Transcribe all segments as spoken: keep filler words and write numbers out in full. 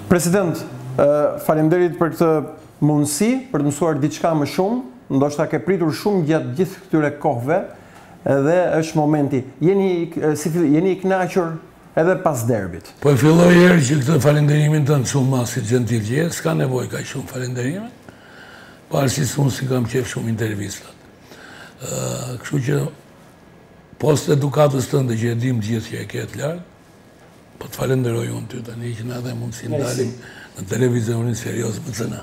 President, faleminderit për këtë mundësi, për të mësuar diçka më shumë, ndoshta ke pritur shumë gjatë gjithë këtyre kohëve, edhe është momenti. Jeni si jeni i kënaqur edhe pas derbit. Po e filloj herë që këtë falenderimin tënd shumë masi gentil që je, s'ka nevojë kaq shumë falenderimin. Pavarësisht unë si kam qef shumë intervistat. Ë, kështu që post edukatës tënde që e dim gjithë që e ke të lartë, po të falenderoj unë ty tani që na dhe mundësi ndalim në televizionin serioz më cëna.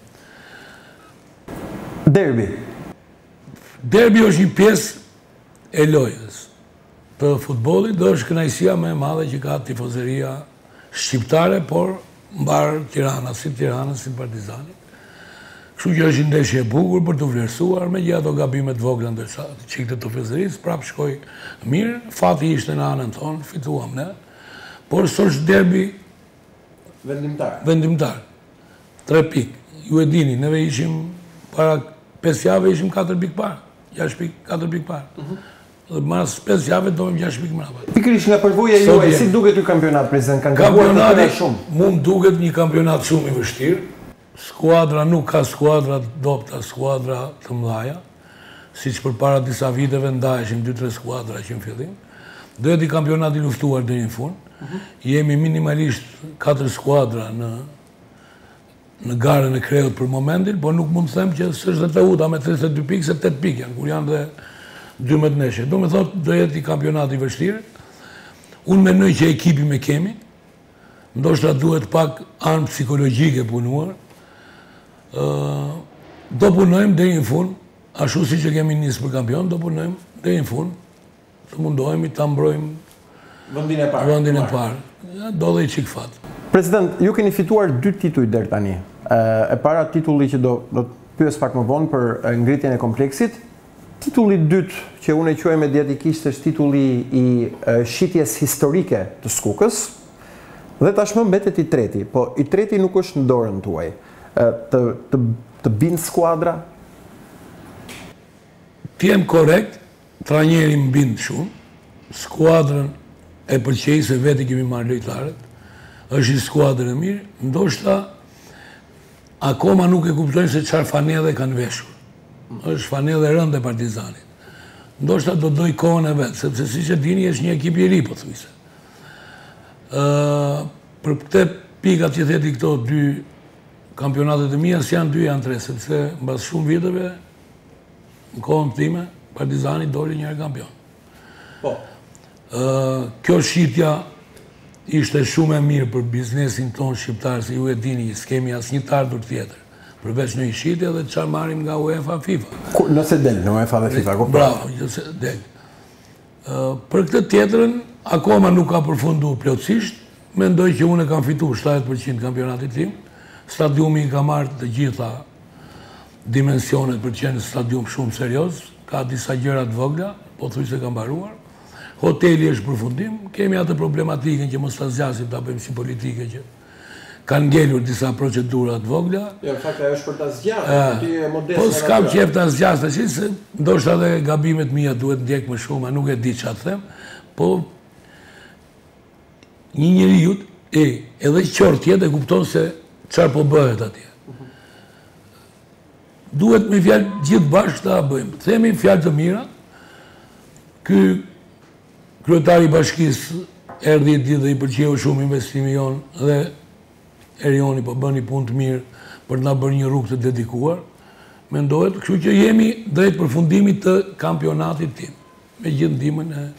Derbi. Derbi është një pjesë e lojës të futbollit, dhe është kënaqësia më e madhe që ka tifozeria shqiptare, por mbar Tirana, si Tirana, si Partizani. Kështu që është një ndeshje e bukur për të vlerësuar, me gjithë ato gabimet vogla ndërsa çiktë të tifozerisë, prapë shkoi mirë, fati ishte në anën tonë, fituam ne. Por s'është derbi vendimtar. Vendimtar. Tre pikë. Ju e dini, neve ishim para pesë javë ishim katër pikë parë, gjashtë pikë, katër pikë parë. Dhe mas pesë javë dojmë gjashtë pikë mbrapa. Pikërisht nga përvoja juaj, si duket ky kampionat, prezident? Kanë gabuar të tëra shumë. Mund duket një kampionat shumë i vështirë. Skuadra nuk ka skuadra të dobta, skuadra të mëdha, siç përpara disa viteve ndaheshin dy tre skuadra që në fillim. Do jetë kampionat i luftuar deri në fund. Jemi minimalisht katër skuadra në në garën e kreut për momentin, por nuk mund të them që s'është dhe Teuta me tridhjetë e dy pikë, se tetë pikë janë, kur janë dhe dymbëdhjetë ndeshje. Do me thotë, do jetë i kampionat i vështirë. Unë mendoj që ekipi me kemi, ndoshta duhet pak anë psikologjike punuar. Do punojmë deri në fund, ashtu siç e kemi nisë për kampion, do punojmë deri në fund, të mundohemi ta mbrojmë vendin e parë. Vendin e parë. Do dhe i çik fat. President, ju keni fituar dy tituj deri tani. E para titulli që do do të pyes pak më vonë për ngritjen e kompleksit. Titulli i dytë që unë e quaj mediatikisht është titulli i shitjes historike të Skukës. Dhe tashmë mbetet i treti, po i treti nuk është në dorën tuaj. Të të të bind skuadra. Të jem korrekt, trajneri më bind shumë. Skuadrën e përqej se vetë kemi marrë lojtarët, është një skuadrë e mirë, ndoshta akoma nuk e kuptojnë se çfarë fanelle kanë veshur. Është fanelle e rëndë e Partizanit. Ndoshta do doj kohën e vet, sepse siç e dini është një ekip i ri pothuajse. Ë për këtë pikat që theti këto dy kampionatet e mia, janë dy janë tre, sepse mbas shumë viteve në kohën time Partizani doli një herë kampion. Po. Uh, kjo shitja ishte shumë e mirë për biznesin tonë shqiptar, se ju e dini, s'kemi asnjë të ardhur tjetër, përveç në një shitje dhe çfarë marrim nga UEFA FIFA. Nëse del në UEFA dhe FIFA, kuptoj. Bravo, nëse del. Uh, për këtë tjetrën, akoma nuk ka përfunduar plotësisht, mendoj që unë kam fituar shtatëdhjetë përqind kampionatit tim, stadiumi ka marrë të gjitha dimensionet për të qenë stadium shumë serioz, ka disa gjëra të vogla, pothuajse ka mbaruar. Hoteli është përfundim, kemi atë problematikën që mos ta zgjasim ta bëjmë si politike që kanë ngelur disa procedura të vogla. Jo, në fakt ajo është për ta zgjatur, ti je modest. Po s'kam qef ta zgjas tash, se ndoshta edhe gabimet mia duhet ndjek më shumë, nuk e di çfarë them, po një njeriu e edhe qortjet e kupton se çfarë po bëhet atje. Duhet me fjalë gjithë bashkë ta bëjmë. Themi fjalë të mira. Ky kryetari i bashkisë erdhi ditë dhe i pëlqeu shumë investimi jonë dhe Erioni po bën një punë të mirë për të na bërë një rrugë të dedikuar. Mendohet, kështu që jemi drejt përfundimit të kampionatit tim, me gjithë ndihmën e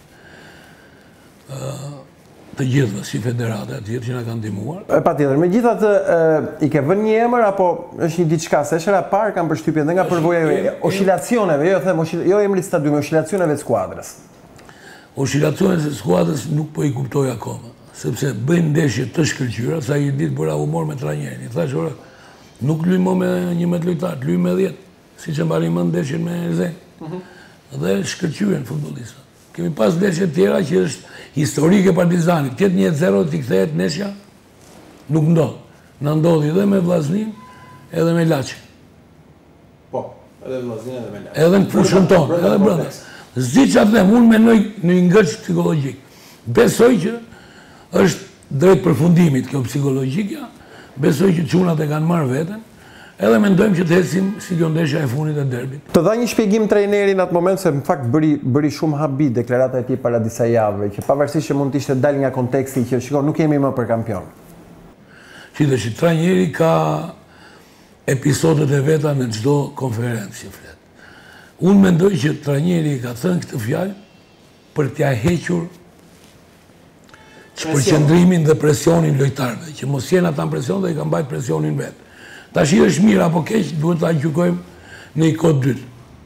të gjithëve si federata e tjerë që na kanë ndihmuar. Patjetër, megjithatë i ke vënë një emër apo është një diçka, se është era parë kam përshtypjen dhe nga përvoja jote, oscilacioneve, jo them jo emri stadiumi, oscilacioneve të skuadrës. Oscilacionet e skuadrës nuk po i kuptoj akoma, sepse bëjnë ndeshje të shkëlqyera, sa i ditë bëra humor me trajnerin. I thash, ora, nuk luajmë më me njëmbëdhjetë lojtar, luajmë me dhjetë, siç e mbani mend ndeshjen me Erzen. Dhe shkëlqyen futbollistat. Kemi pas ndeshje të tjera që është historike Partizanit, tjetë një zero t'i kthehet ndeshja, nuk ndodh. Na ndodhi edhe me Vllaznin, edhe me Laçin. Po, edhe me Vllaznin edhe me Laçin. Edhe në fushën tonë, edhe brenda. Zdi që atë dhe unë menoj në një ngërç psikologjik. Besoj që është drejt përfundimit kjo psikologjikja, besoj që çunat e kanë marrë veten, edhe mendojmë që të ecim si kjo ndeshja e fundit e derbit. Të dha një shpjegim trajneri në atë moment se në fakt bëri bëri shumë habi deklarata e tij para disa javëve, që pavarësisht që mund të ishte dal nga konteksti që shikon nuk jemi më për kampion. Qite që trajneri ka episodet e veta në çdo konferencë që flet. Unë mendoj që trajneri ka thënë këtë fjalë për t'ia hequr përqendrimin dhe presionin lojtarëve, që mos jenë ata në presion dhe i ka mbajt presionin vetë. Tash është mirë apo keq, duhet ta gjykojmë në një kod dytë.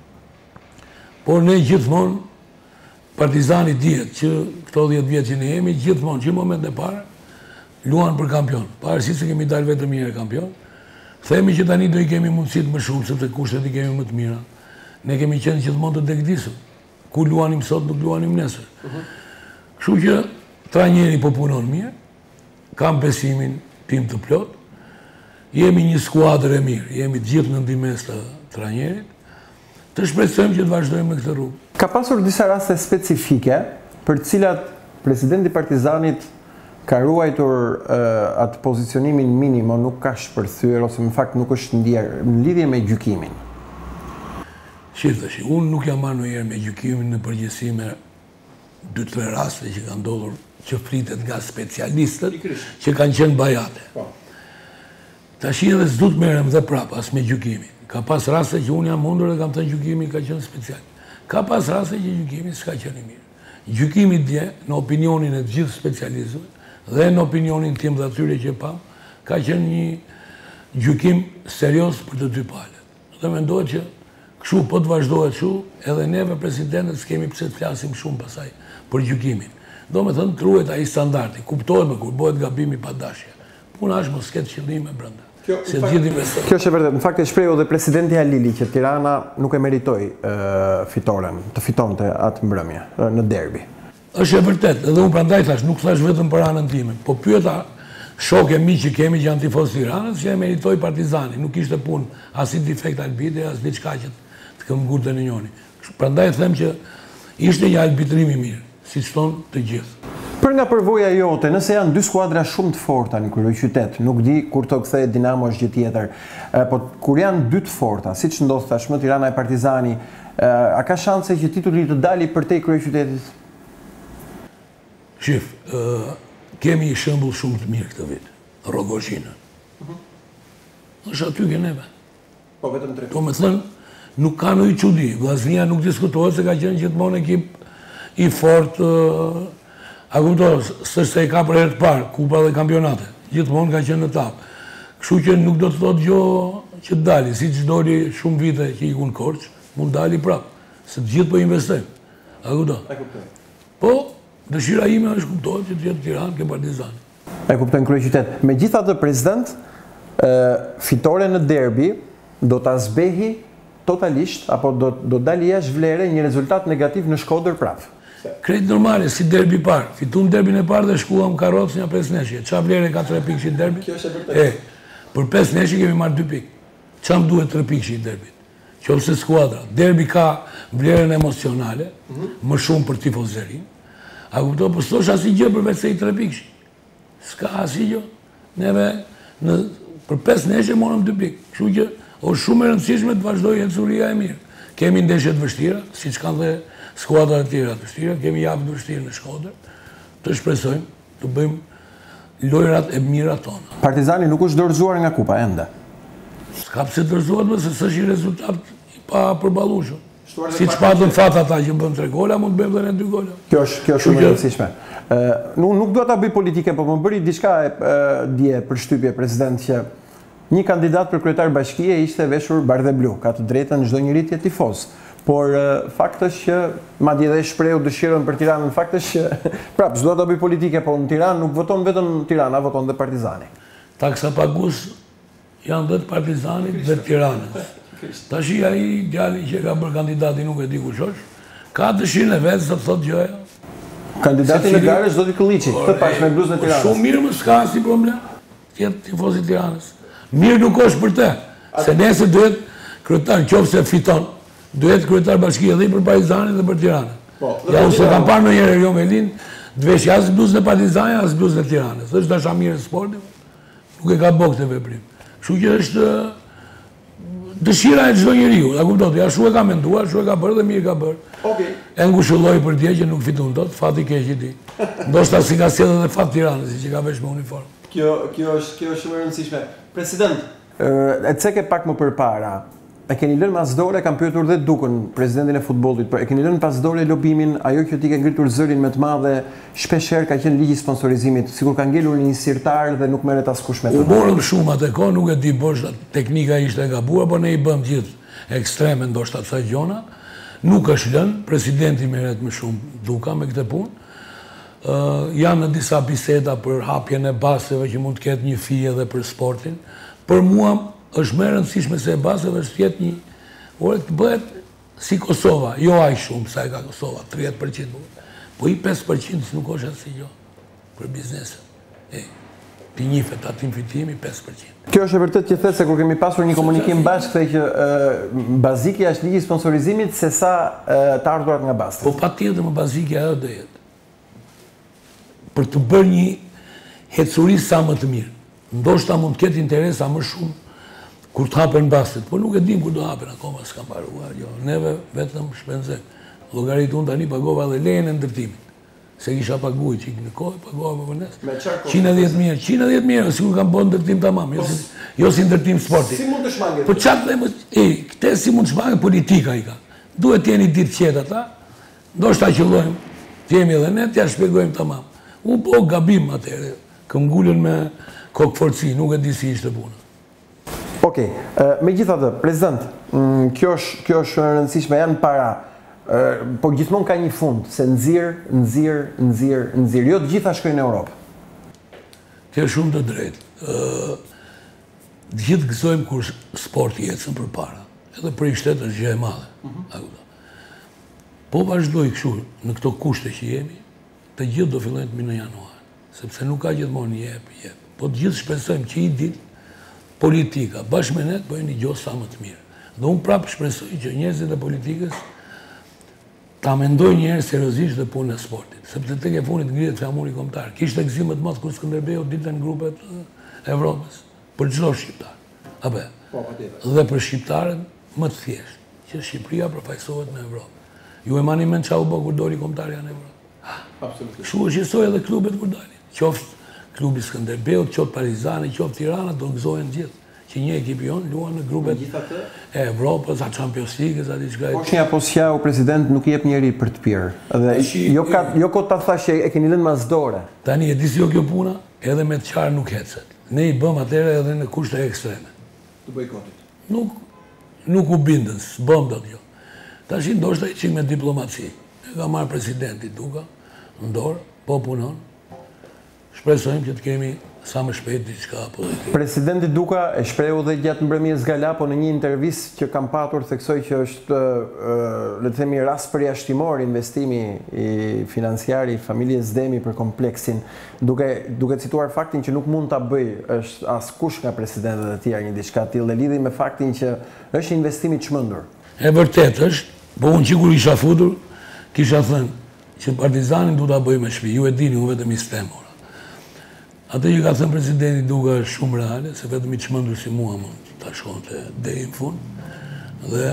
Por ne gjithmonë Partizani dihet që këto dhjetë vjet që ne jemi, gjithmonë që në moment e parë luan për kampion. Pavarësisht se kemi dalë vetëm një herë kampion, themi që tani do i kemi mundësitë më shumë sepse kushtet i kemi më të mira. Ne kemi qenë gjithmonë të degdisur. Ku luanim sot, nuk luanim nesër. Kështu që trajneri po punon mirë, kam besimin tim të plot. Jemi një skuadër e mirë, jemi gjithë në ndihmës të trajnerit, të shpresojmë që të vazhdojmë me këtë rrugë. Ka pasur disa raste specifike për të cilat presidenti Partizanit ka ruajtur uh, atë pozicionimin minimo, nuk ka shpërthyer ose në fakt nuk është ndier në lidhje me gjykimin. Shiftash, unë nuk jam marrë ndonjëherë me gjykimin në përgjithësi me dy tre raste që kanë ndodhur që fritet nga specialistët që kanë qenë bajate. Tash edhe s'du të merrem dhe prapë as me gjykimin. Ka pas raste që unë jam mundur dhe kam thënë gjykimi ka qenë special. Ka pas raste që gjykimi s'ka qenë i mirë. Gjykimi dje, në opinionin e të gjithë specialistëve dhe në opinionin tim dhe atyre që pam, ka qenë një gjykim serios për të dy palët. Dhe mendohet që kështu po të vazhdohet kështu, edhe neve presidentët s'kemi pse të flasim shumë pasaj për gjykimin. Do me thënë truhet ai standardi, kuptohet me kur bëhet gabimi pa dashje. Puna është mos ketë qëllime brenda. Kjo, se fakt, kjo është e vërtet. Në fakt e shprehu dhe presidenti Halili që Tirana nuk e meritoi uh, fitoren, të fitonte atë mbrëmje uh, në derbi. Është e vërtet, edhe unë prandaj thash, nuk thash vetëm për anën time, po pyeta shokë e mi që kemi që janë tifozë Tiranës, që e meritoi Partizani, nuk ishte punë as i defekt arbitri, as diçka që të këmbgurte në njëri. Prandaj them që ishte një arbitrim i mirë, siç thonë të gjithë. Për nga përvoja jote, nëse janë dy skuadra shumë të forta në kryeqytet, nuk di kur të kthehet Dinamo është gjë tjetër, po kur janë dy të forta, siç ndodh tashmë Tirana e Partizani, a ka shanse që titulli të dali përtej kryeqytetit? Shif, kemi një shembull shumë të mirë këtë vit, Rogozhinë. Është aty që neve. Po vetëm tre. Do me thënë, nuk ka ndonjë çudi, Vllaznia nuk diskutohet se ka qenë gjithmonë ekip i fortë. A kupton, s'është se e ka për herë të parë, kupa dhe kampionate. Gjithmonë ka qenë në tavë. Kështu që nuk do të thotë gjë që të dali, siç doli shumë vite që ikun Korç, mund dali prapë, se të gjithë po investojmë. A kupton? E kuptoj. Po, dëshira ime është kuptohet që të jetë Tiranë ke Partizani. E kuptoj në kryeqytet. Megjithatë, president, fitore në derbi do ta zbehi totalisht apo do do dalë jashtë vlere një rezultat negativ në Shkodër prapë. Krejt normale, si derbi parë. Fituam derbin e parë dhe shkuam karrocë një pesë neshje. Qa vlerë ka tre pikë që i derbi? Kjo është e vërtetë. Për pesë neshje kemi marrë dy pikë. Qa më duhet tre pikë që i derbit? Qofse skuadra. Derbi ka vlerën emocionale, më shumë për tifozërin. A kupton, po s'osh asnjë gjë përveç se i tre pikë. S'ka asnjë gjë. Neve në për pesë neshje morëm dy pikë. Kështu që është shumë e rëndësishme të vazhdojë ecuria e mirë. Kemi ndeshje të vështira, siç kanë dhe skuadra të tjera të vështira, kemi javë të vështirë në Shkodër, të shpresojmë të bëjmë lojrat e mira tona. Partizani nuk është dorëzuar nga kupa ende. S'ka pse dorëzohet, më se s'është një rezultat i pa përballueshëm. Siç patën fat ata që bën tre gola, mund të bëjmë edhe ne dy gola. Kjo është kjo është shumë e rëndësishme. Ë, nuk nuk dua ta bëj politike, por më bëri diçka dje për shtypje president që një kandidat për kryetar bashkie ishte veshur bardhë blu, ka të drejtën çdo njeri të jetë tifoz. Por fakt është që madje edhe shprehu dëshirën për Tiranën, fakt është që prapë s'dua ta bëj politike, po në Tiranë nuk voton vetëm Tirana, voton dhe Partizani. Taksa pagus janë dhe të Partizanit dhe të Tiranës. Tash ai djali që ka bërë kandidati nuk e di kush është, ka dëshirën e vet sa të thotë gjëja. Kandidati në garë është Zoti Kılliçi, këtë pash me bluzën e Tiranës. Shumë mirë, më s'ka asnjë problem. Tjetë tifoz i Tiranës. Mirë nuk është për të, se nesër duhet kryetar nëse fiton. Duhet kryetar bashkie edhe për Partizanin dhe për Tiranën. Ja unë se kam parë ndonjëherë Erjon Melin, të vesh as bluzën e Partizanit as bluzën e Tiranës. Është dashamirë e sportit. nuk e ka bërë këtë veprim. Kështu që është dëshira e çdo njeriu, a kupton? Ja shu e ka menduar, shu e ka bërë dhe mirë ka bërë. Okej. E ngushëlloi për dje që nuk fiton dot, fati keq i tij. Ndoshta si ka sjellë edhe fat Tiranës, siç ka vesh me uniformë. Kjo kjo është kjo është shumë e rëndësishme. President, e ceke pak më përpara. E keni lënë pas dore, kam pyetur dhe Dukën, presidentin e futbollit, por e keni lënë pas dore lobimin, ajo që ti ke ngritur zërin me të madhe, shpeshherë ka qenë ligji sponsorizimit, sikur ka ngelur një sirtar dhe nuk merret askush me të. U morëm shumë atë kohë, nuk e di bosh, teknika ishte e gabuar, por ne i bëm gjithë ekstreme ndoshta kësaj gjona. Nuk është lënë, presidenti merret më shumë Duka me këtë punë. Uh, janë në disa biseda për hapjen e baseve që mund të ketë një fije edhe për sportin. Për mua është më e rëndësishme se e baseve është të jetë një, ore të bëhet si Kosova, jo aq shumë sa e ka Kosova, tridhjetë përqind. Po i pesë përqind nuk është asnjë gjë për biznesin. E, ti njifet atim fitimi pesë përqind. Kjo është e vërtet që the se kur kemi pasur një komunikim bashkë thej që uh, bazikja është ligji i sponsorizimit se sa uh, të ardhurat nga basta. Po patjetër më bazikja ajo do jetë. Për të bërë një hecuri sa më të mirë. Ndoshta mund të ketë interesa më shumë kur të hapen bastet, por nuk e dim kur do hapen akoma, s'kam paruar, jo. Neve vetëm shpenzem. Llogarit unë tani pagova dhe lejen e ndërtimit. Se kisha paguar çik në kohë, pagova më vonë. njëqind e dhjetë mijë, njëqind e dhjetë mijë, sikur kam bën ndërtim tamam, jo si, jo si ndërtim sporti. Si mund të shmanget? Po çfarë them, e, këtë si mund të shmanget politika i ka. Duhet të jeni ditë qetë ata, ndoshta qellojmë, të jemi edhe ne, t'ja shpjegojmë tamam. Unë po gabim atëherë, këm ngulën me kokë forci, nuk e di si ishte puna. Okej, me gjitha dhe, prezident, kjo është, kjo është e rëndësishme, janë para, po gjithmonë ka një fund, se nxirr, nxirr, nxirr, nxirr, jo të gjitha shkojnë në Europë. Kjo është shumë të drejtë. Të gjithë gëzojmë kur sporti ecën përpara, edhe për i shtetë është gjë e madhe. Po vazhdoj kështu në këto kushte që jemi, të gjithë do fillojnë të minë në januar, sepse nuk ka gjithmonë jep, jep. Po të gjithë shpresojmë që i ditë politika, bashkë me ne të bëjnë një gjë sa më të mirë. Dhe unë prapë shpresoj që njerëzit e politikës ta mendojnë një herë seriozisht dhe punën e sportit, sepse tek e fundit ngrihet flamuri kombëtar. Kishte gëzim më të madh kur Skënderbeu ditën në grupet e Evropës për çdo shqiptar. Apo. Po, patjetër. Dhe për shqiptarët më të thjeshtë, që Shqipëria përfaqësohet me Evropë. Ju e mani mend çau bë kur doli kombëtarja në Evropë. Absolutisht. Kështu është njësoj edhe klubet kur dalin. Qoftë klubi Skënderbeut, qoftë Partizani, qoftë Tirana, do gëzohen gjithë. Që një ekip jonë luan në grupet e Evropës, a Champions League, a diçka. Bosnia Posjau, president, nuk jep njeri për të pirë. Dhe jo ka jo kot ta thash që e keni lënë mas dore. Tani e di si jo kjo puna, edhe me të qarë nuk hecet. Ne i bëm atëherë edhe në kushte ekstreme. Të bojkotit. Nuk nuk u bindën, s'bëm dot jo. Tash ndoshta i çik me diplomaci. E ka marrë presidenti Duka në dorë, po punon. Shpresojmë që të kemi sa më shpejt diçka pozitive. Presidenti Duka e shprehu dhe gjatë mbrëmjes gala, po në një intervistë që kam patur theksoi që është, le të themi, rast përjashtimor investimi i financiar i familjes Demi për kompleksin, duke duke cituar faktin që nuk mund ta bëj është askush nga presidentët e tjerë një diçka të tillë, dhe lidhi me faktin që është investim i çmendur. E vërtet është, po unë që kur isha futur, kisha thënë që Partizanin du ta bëj me shtëpi, ju e dini, unë vetëm i stemor. Atë që ka thënë presidenti Duka është shumë reale, se vetëm i çmendur si mua mund ta shkonte deri në fund. Dhe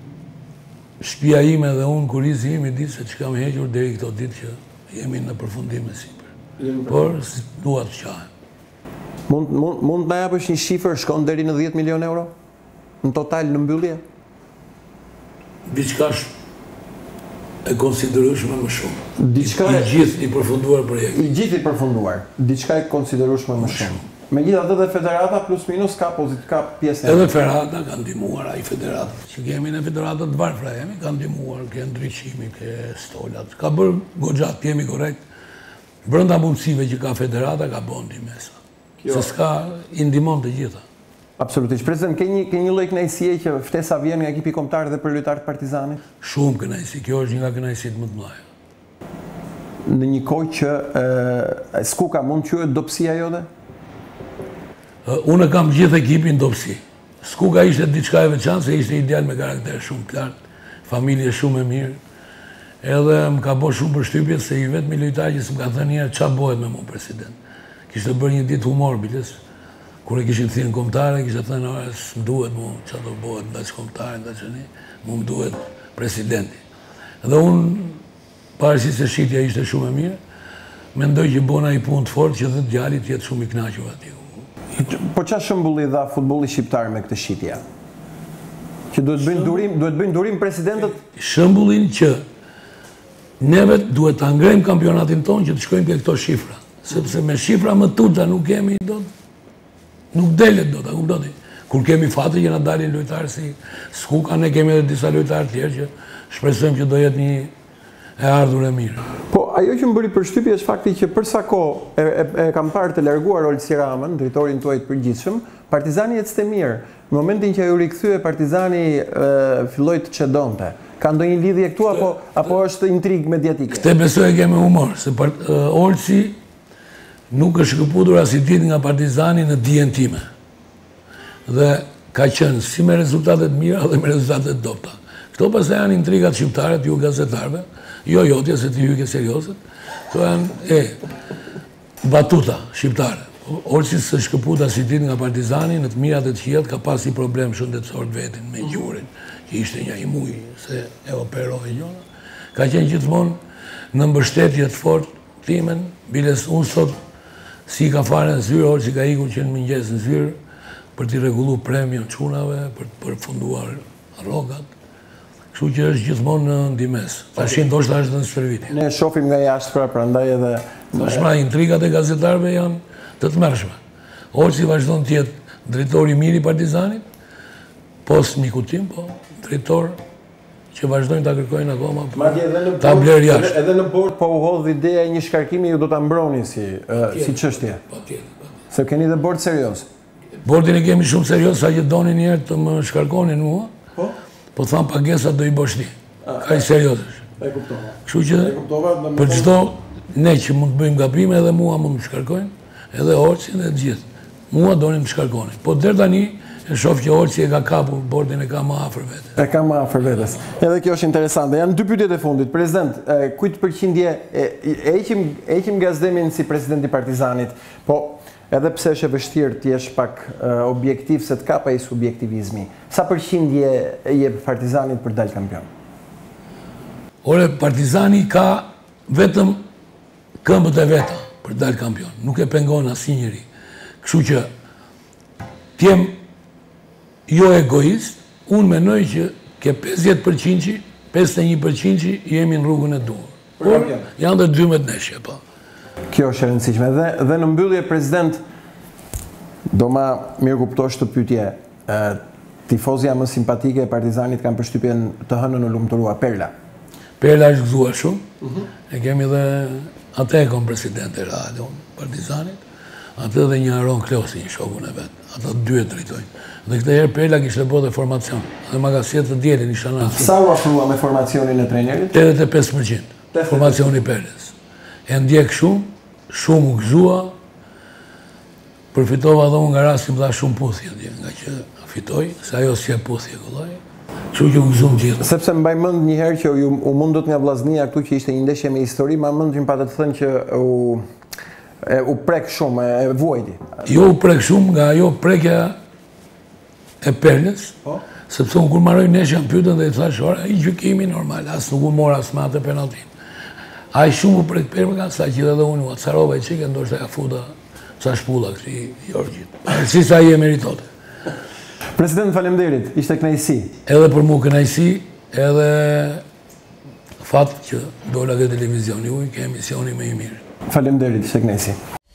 shtëpia ime dhe unë kur izi imi di se çka më hequr deri këto ditë që jemi në përfundim me sipër. Por si dua të qahem. Mund mund mund na japësh një shifër, shkon deri në dhjetë milionë euro në total në mbyllje? Diçka e konsiderueshme më shumë. Diçka I gjithë i përfunduar projekti. I gjithë i përfunduar. Diçka e konsiderueshme më shumë. Megjithatë dhe federata plus minus ka pozit ka pjesë. Edhe federata ka ndihmuar, ai federata që kemi në federata të varfra jemi, ka ndihmuar, ke ndriçimi, ke stolat. Ka bërë goxha, jemi korrekt. Brenda mundësive që ka federata ka bën ndihmesa. Se s'ka i ndihmon të gjitha. Absolutisht. President, ke një ke një lloj kënaqësie që ftesa vjen nga ekipi kombëtar dhe për lojtarët Partizanit? Shumë kënaqësi. Kjo është një nga kënaqësitë më të mëdha. Në një kohë që e, Skuka mund quhet dobësia jote? Unë kam gjithë ekipin dobësi. Skuka ishte diçka e veçantë, se ishte ideal me karakter shumë të lartë, familje shumë e mirë. Edhe më ka bërë shumë përshtypje se i vetmi lojtar që s'm ka thënë një ç'a bëhet me mua president. Kishte bërë një ditë humor biles. kur e kishin thënë kombëtare, kisha thënë, ora, s'mduhet mu, që do bëhet nga që kombëtare, nga që ne, mu mduhet presidenti. Dhe unë, parësisht se shitja ishte shumë e mirë, mendoj që bona i punë të fort që dhe djalit jetë shumë i knaqur ati. Po qa shëmbulli dha futbolli shqiptar me këtë shitja? Që duhet bëjnë durim, duhet bëjnë durim presidentët? Shëmbullin që neve duhet të ngrejmë kampionatin tonë që të shkojmë ke këto shifra. Sepse me shifra më tuta nuk kemi do nuk delet do të kuptoni. Kur kemi fatë që na dalin lojtarë si Skuka, ne kemi edhe disa lojtarë tjerë që shpresojmë që do jetë një e ardhur e mirë. Po, ajo që më bëri përshtypje është fakti që për sa kohë e, e, e kam parë të larguar Olsi Ramën, drejtorin tuaj të përgjithshëm, Partizani ecste mirë. Në momentin që ajo rikthye Partizani e, filloi të çedonte. Ka ndonjë lidhje këtu apo apo është intrig mediatike? Këtë besoj e kemi humor, se part, uh, Olsi nuk është shkëputur as i ditë nga Partizani në dijen time. Dhe ka qenë si me rezultatet mira dhe me rezultatet dopta. Këto pastaj janë intrigat shqiptare të ju gazetarëve, jo jotja se të hyjke serioset, këto janë e batuta shqiptare. Olsi së shkëputa si ditë nga Partizani, në të mirat e të qiellt ka pasi problem shëndetësor të vetin me gjurin, që ishte një i muj se e operoi gjona. Ka qenë gjithmonë në mbështetje të fort timen, biles unë sot si ka fare në zyrë, Olsi ka ikur që në mëngjes në zyrë për t'i rregullu premion çunave, për të përfunduar rrogat. Kështu që është gjithmonë në ndimes. Tash ndoshta është në stërvitje. Ne shohim nga jashtë pra, prandaj edhe tashmë intrigat e gazetarëve janë të tmerrshme. Olsi vazhdon të jetë drejtori i mirë i Partizanit, post miku tim, po drejtor që vazhdojnë ta kërkojnë akoma ta bler jashtë. Edhe në bord po u hodh ideja e një shkarkimi ju do ta mbroni si uh, si çështje. Patjetër. Se keni dhe bord serioz. Bordin e kemi shumë serioz, sa që doni një herë të më shkarkonin mua. Po? Po tham pagesa do i bësh ti. Ka i serioz është. E kuptova. Kështu që për çdo ne që mund të bëjmë gabime edhe mua mund të shkarkojnë, edhe Olsin dhe të gjithë. Mua donin të shkarkonin. Po deri tani e shoh që Olsi e ka kapur bordin e ka më afër vetes. E ka më afër vetes. Edhe kjo është interesante. Janë dy pyetjet e fundit. President, kujt përqindje e heqim e heqim Gazdemin si president i Partizanit, po edhe pse është e vështirë të jesh pak uh, objektiv se të kap ai subjektivizmi. Sa përqindje e jep Partizanit për dalë kampion? Ore, Partizani ka vetëm këmbët e veta për dalë kampion. Nuk e pengon asnjëri. Kështu që t'jem jo egoist, unë menoj që ke pesëdhjetë përqind, pesëdhjetë e një përqind jemi në rrugën e duhur. Por janë dhe dymbet neshje, po. Kjo është e rëndësishme. Dhe, dhe në mbyllje, president, do ma mirë kuptosh të pyetje. E, tifozja më simpatike e Partizanit kanë përshtypjen të hënën në lumturua, Perla. Perla është gëzuar shumë. Uh -huh. E kemi dhe atë e kom president e radio Partizanit, atë dhe një Aron Klosi, një shokun e vetë. Ato dy e drejtojnë. Dhe këtë herë Perla kishte bërë formacion. Dhe magazinet të dielën isha në atë. Sa u afrua me formacionin e trejnerit? tetëdhjetë e pesë përqind. Formacioni Perles. E ndjek shumë, shumë u gëzua, përfitova dhe unë nga rasti më dha shumë puthje, nga që fitoj, se ajo si e puthje këllaj, që që u gëzum gjithë. Sepse mbaj mend një herë që u, u mundot nga vllaznia këtu që ishte një ndeshje me histori, ma mend që më patë të thënë që u, e, u prek shumë, e vuajti. Jo u prek shumë nga ajo prekja e Perles, po? Sepse unë kur marroj neshja në pyetën dhe i thash, ora, i gjykimi normal, as nuk u mora as me atë penaltin. Ai shumë për këtë përmë ka sa që edhe unë u acarova e qike, ndoshta ja futa sa shpulla këti Jorgjit. Si sa i e meritote. President, faleminderit, ishte kënaqësi. Edhe për mua kënaqësi, edhe fat që dola ke televizioni uj, ke emisioni më i mirë. Faleminderit, ishte kënaqësi.